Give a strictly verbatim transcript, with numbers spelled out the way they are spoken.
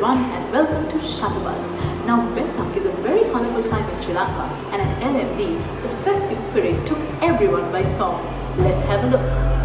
everyone and welcome to Shutterbuzz. Now Vesak is a very colourful time in Sri Lanka, and at L M D, the festive spirit took everyone by storm. Let's have a look.